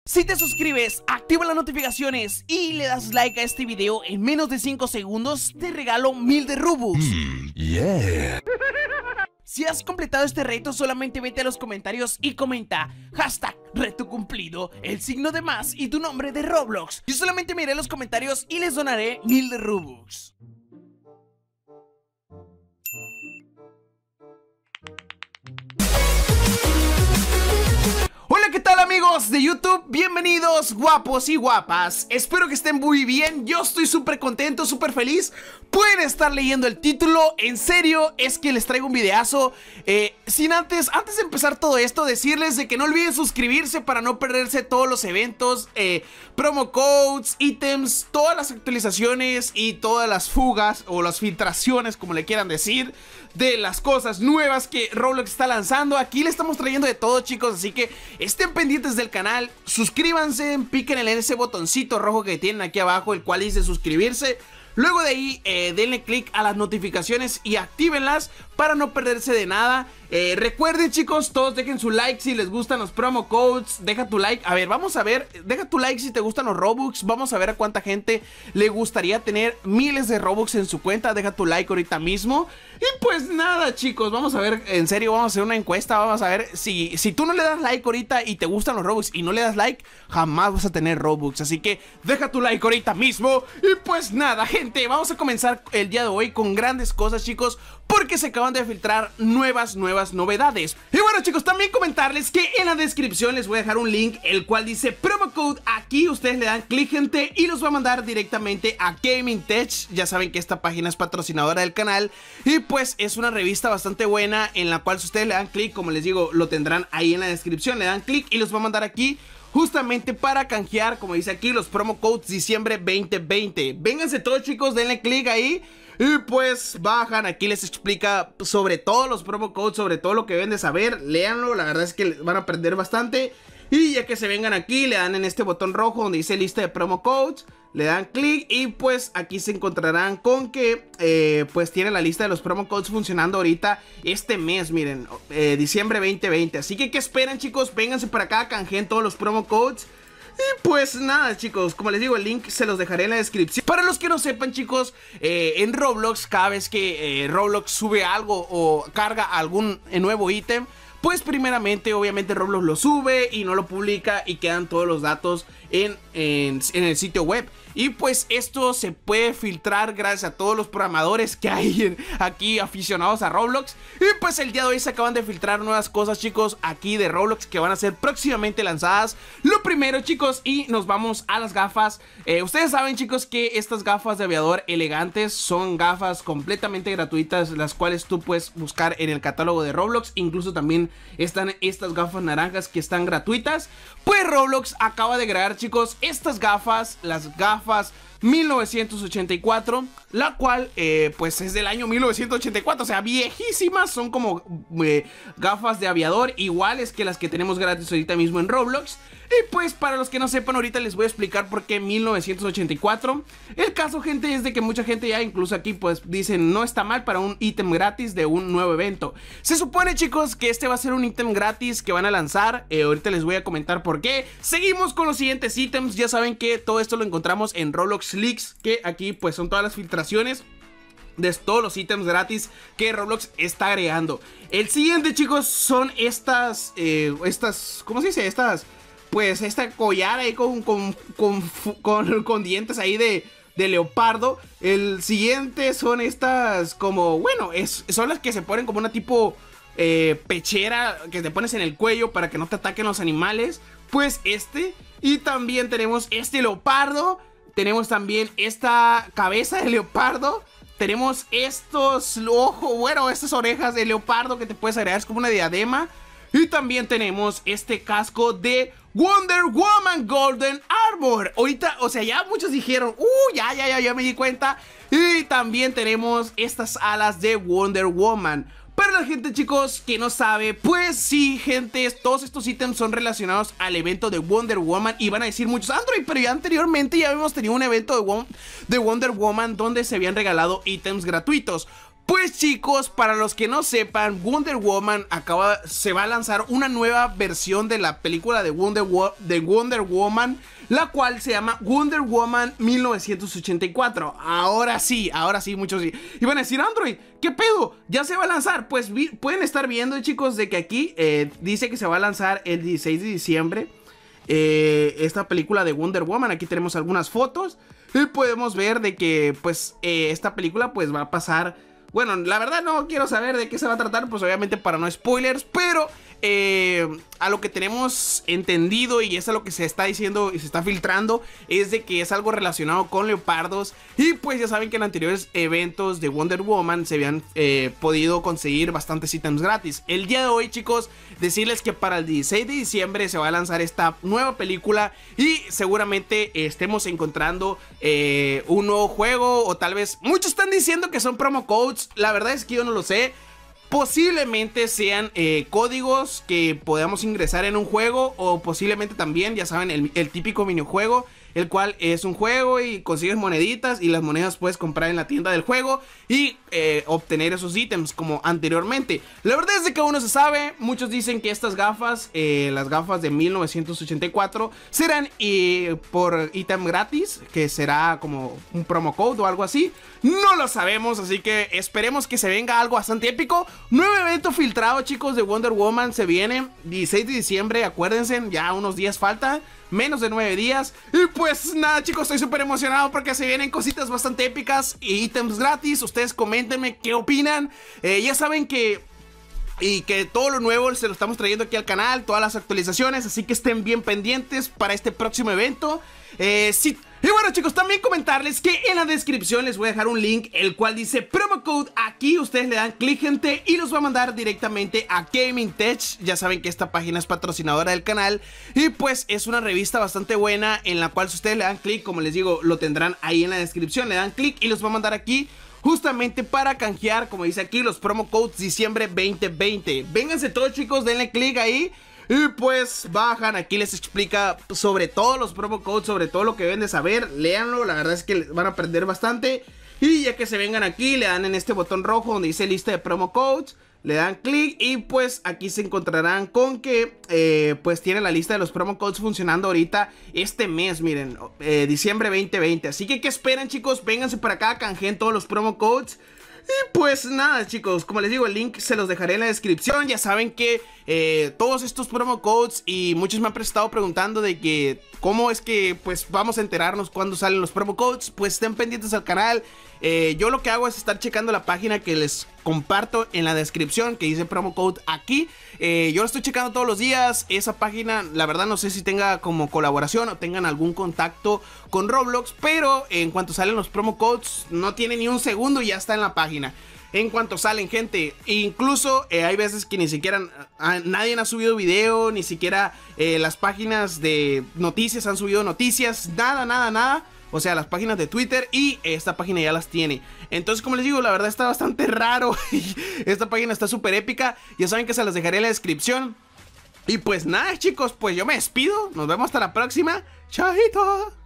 Si te suscribes, activa las notificaciones y le das like a este video en menos de 5 segundos, te regalo 1000 de Robux. Yeah. Si has completado este reto, solamente vete a los comentarios y comenta #reto cumplido, el signo de más y tu nombre de Roblox. Yo solamente miraré los comentarios y les donaré 1000 de Robux. Hola, ¿qué tal amigos de YouTube? Bienvenidos guapos y guapas. Espero que estén muy bien. Yo estoy súper contento, súper feliz. Pueden estar leyendo el título. En serio, es que les traigo un videazo. Antes de empezar todo esto, decirles de que no olviden suscribirse para no perderse todos los eventos, promo codes, ítems, todas las actualizaciones y todas las fugas o las filtraciones, como le quieran decir, de las cosas nuevas que Roblox está lanzando. Aquí le estamos trayendo de todo, chicos, así que estén pendientes del canal, suscríbanse, piquen en ese botoncito rojo que tienen aquí abajo, el cual dice suscribirse. Luego de ahí, denle click a las notificaciones y actívenlas para no perderse de nada. Recuerden, chicos, todos dejen su like si les gustan los promo codes. Deja tu like. A ver, vamos a ver. Deja tu like si te gustan los Robux. Vamos a ver a cuánta gente le gustaría tener miles de Robux en su cuenta. Deja tu like ahorita mismo. Y pues nada, chicos, vamos a ver, en serio, vamos a hacer una encuesta. Vamos a ver si tú no le das like ahorita y te gustan los Robux y no le das like, jamás vas a tener Robux. Así que deja tu like ahorita mismo. Y pues nada, gente, vamos a comenzar el día de hoy con grandes cosas, chicos, porque se acaban de filtrar nuevas novedades. Y bueno, chicos, también comentarles que en la descripción les voy a dejar un link, el cual dice promo code. Aquí ustedes le dan clic, gente, y los va a mandar directamente a Gaming Tech. Ya saben que esta página es patrocinadora del canal y pues es una revista bastante buena, en la cual si ustedes le dan clic, como les digo, lo tendrán ahí en la descripción. Le dan clic y los va a mandar aquí justamente para canjear, como dice aquí, los promo codes diciembre 2020. Vénganse todos, chicos, denle clic ahí. Y pues bajan, aquí les explica sobre todos los promo codes, sobre todo lo que deben de saber. Léanlo, la verdad es que van a aprender bastante. Y ya que se vengan aquí, le dan en este botón rojo donde dice lista de promo codes, le dan clic y pues aquí se encontrarán con que pues tiene la lista de los promo codes funcionando ahorita este mes, miren, diciembre 2020. Así que ¿qué esperan, chicos? Vénganse para acá, canjeen todos los promo codes. Y pues nada, chicos, como les digo, el link se los dejaré en la descripción. Para los que no sepan, chicos, en Roblox, cada vez que Roblox sube algo o carga algún nuevo ítem, pues primeramente, obviamente Roblox lo sube y no lo publica y quedan todos los datos en el sitio web. Y pues esto se puede filtrar gracias a todos los programadores que hay aquí aficionados a Roblox. Y pues el día de hoy se acaban de filtrar nuevas cosas, chicos, aquí de Roblox que van a ser próximamente lanzadas. Lo primero, chicos, y nos vamos a las gafas. Ustedes saben, chicos, que estas gafas de aviador elegantes son gafas completamente gratuitas, las cuales tú puedes buscar en el catálogo de Roblox. Incluso también están estas gafas naranjas que están gratuitas. Pues Roblox acaba de agregar, chicos, estas gafas, las gafas 1984, la cual pues es del año 1984, o sea, viejísimas. Son como gafas de aviador, iguales que las que tenemos gratis ahorita mismo en Roblox. Y pues para los que no sepan, ahorita les voy a explicar por qué 1984. El caso, gente, es de que mucha gente ya incluso aquí pues dicen no está mal para un ítem gratis de un nuevo evento. Se supone, chicos, que este va a ser un ítem gratis que van a lanzar. Ahorita les voy a comentar por qué. Seguimos con los siguientes ítems. Ya saben que todo esto lo encontramos en Roblox Leaks, que aquí pues son todas las filtraciones de todos los ítems gratis que Roblox está agregando. El siguiente, chicos, son estas, ¿cómo se dice? Pues esta collar ahí con dientes ahí de leopardo. El siguiente son estas como, bueno, son las que se ponen como una tipo pechera que te pones en el cuello para que no te ataquen los animales. Pues y también tenemos este leopardo. Tenemos también esta cabeza de leopardo. Tenemos estos ojos, bueno, estas orejas de leopardo que te puedes agregar, es como una diadema. Y también tenemos este casco de Wonder Woman Golden Armor. Ahorita, o sea, ya muchos dijeron, ya me di cuenta. Y también tenemos estas alas de Wonder Woman. Para la gente, chicos, que no sabe, pues sí, gente, todos estos ítems son relacionados al evento de Wonder Woman. Y van a decir muchos, Android, pero ya anteriormente ya habíamos tenido un evento de Wonder Woman donde se habían regalado ítems gratuitos. Pues chicos, para los que no sepan, Wonder Woman se va a lanzar una nueva versión de la película de Wonder Woman, la cual se llama Wonder Woman 1984. Ahora sí, muchos sí. Y van a decir, Android, ¿qué pedo? ¿Ya se va a lanzar? Pues pueden estar viendo, chicos, de que aquí dice que se va a lanzar el 16 de diciembre esta película de Wonder Woman. Aquí tenemos algunas fotos y podemos ver de que pues esta película pues va a pasar. Bueno, la verdad no quiero saber de qué se va a tratar, pues obviamente para no spoilers, pero a lo que tenemos entendido y es a lo que se está diciendo y se está filtrando es de que es algo relacionado con leopardos. Y pues ya saben que en anteriores eventos de Wonder Woman se habían podido conseguir bastantes ítems gratis. El día de hoy, chicos, decirles que para el 16 de diciembre se va a lanzar esta nueva película y seguramente estemos encontrando un nuevo juego, o tal vez muchos están diciendo que son promo codes. La verdad es que yo no lo sé. Posiblemente sean códigos que podamos ingresar en un juego, o posiblemente también, ya saben, el típico minijuego, el cual es un juego y consigues moneditas y las monedas puedes comprar en la tienda del juego y obtener esos ítems como anteriormente. La verdad es de que aún no se sabe. Muchos dicen que estas gafas, las gafas de 1984, serán por ítem gratis, que será como un promo code o algo así. No lo sabemos, así que esperemos que se venga algo bastante épico. Nuevo evento filtrado, chicos, de Wonder Woman se viene 16 de diciembre, acuérdense, ya unos días falta, menos de 9 días. Y pues nada, chicos, estoy súper emocionado porque se vienen cositas bastante épicas y ítems gratis. Ustedes coméntenme qué opinan. Ya saben que todo lo nuevo se lo estamos trayendo aquí al canal, todas las actualizaciones, así que estén bien pendientes para este próximo evento. Y bueno, chicos, también comentarles que en la descripción les voy a dejar un link, el cual dice promo code. Aquí ustedes le dan clic, gente, y los va a mandar directamente a Gaming Tech. Ya saben que esta página es patrocinadora del canal y pues es una revista bastante buena, en la cual si ustedes le dan clic, como les digo, lo tendrán ahí en la descripción. Le dan clic y los va a mandar aquí justamente para canjear, como dice aquí, los promo codes diciembre 2020. Vénganse todos, chicos, denle clic ahí. Y pues bajan, aquí les explica sobre todos los promo codes, sobre todo lo que deben de saber. Léanlo, la verdad es que van a aprender bastante. Y ya que se vengan aquí, le dan en este botón rojo donde dice lista de promo codes, le dan clic y pues aquí se encontrarán con que pues tiene la lista de los promo codes funcionando ahorita este mes, miren, diciembre 2020. Así que ¿qué esperan, chicos? Vénganse para acá, canjeen todos los promo codes. Y pues nada, chicos, como les digo, el link se los dejaré en la descripción. Ya saben que todos estos promo codes, y muchos me han estado preguntando de que cómo es que pues vamos a enterarnos cuando salen los promo codes. Pues estén pendientes al canal. Yo lo que hago es estar checando la página que les comparto en la descripción, que dice promo code aquí. Yo lo estoy checando todos los días. Esa página, la verdad no sé si tenga como colaboración o tengan algún contacto con Roblox, pero en cuanto salen los promo codes, no tiene ni un segundo y ya está en la página. En cuanto salen, gente, incluso hay veces que ni siquiera nadie ha subido video, ni siquiera las páginas de noticias han subido noticias, nada. O sea, las páginas de Twitter, y esta página ya las tiene. Entonces, como les digo, la verdad está bastante raro. Esta página está súper épica. Ya saben que se las dejaré en la descripción. Y pues nada, chicos, pues yo me despido. Nos vemos hasta la próxima. Chaito.